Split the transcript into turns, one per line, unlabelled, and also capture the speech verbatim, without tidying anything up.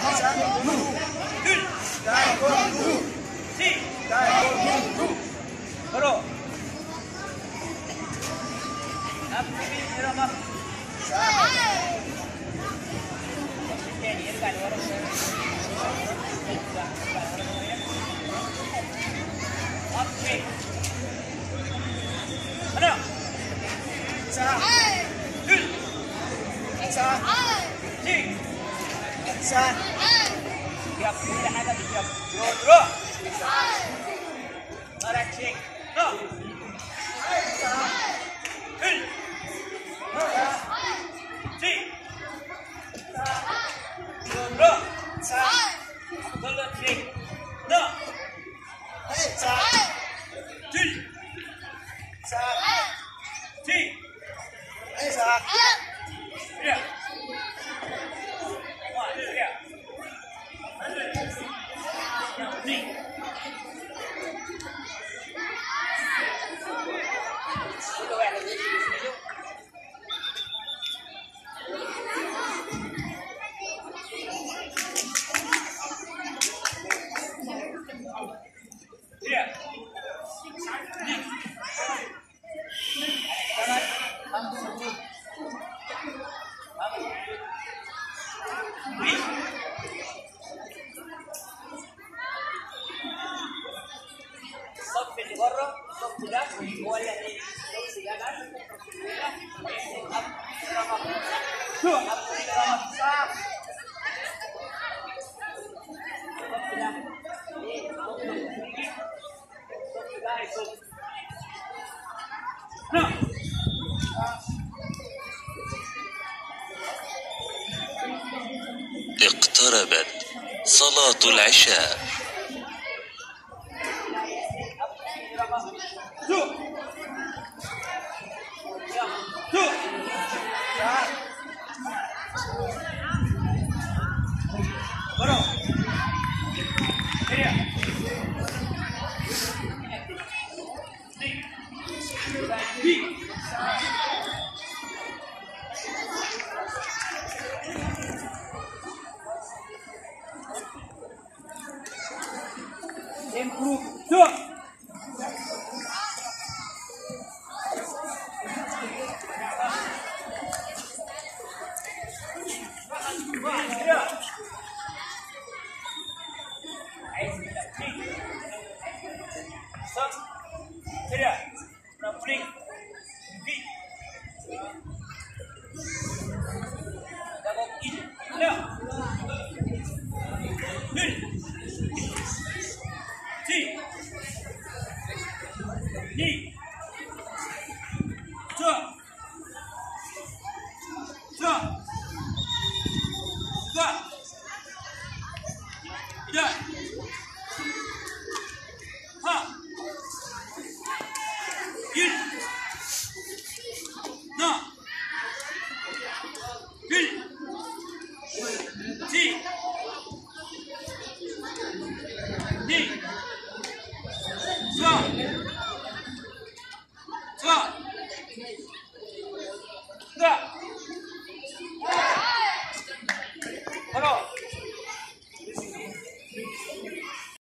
تايكوندو تايكوندو برو أبتدي إرما تاني يرجع لورا شوية أبتدي أنا سا دل سا تي سا يا كل حاجة بتجيب درو درو أنا تشيك ها دل تي درو سا دل تشيك نا سا دل سا تي سا يا الصف اللي بره الصف ده هو اللي هنيجي الصف ده ده شو صح
اقتربت صلاة العشاء.
Improve. Two.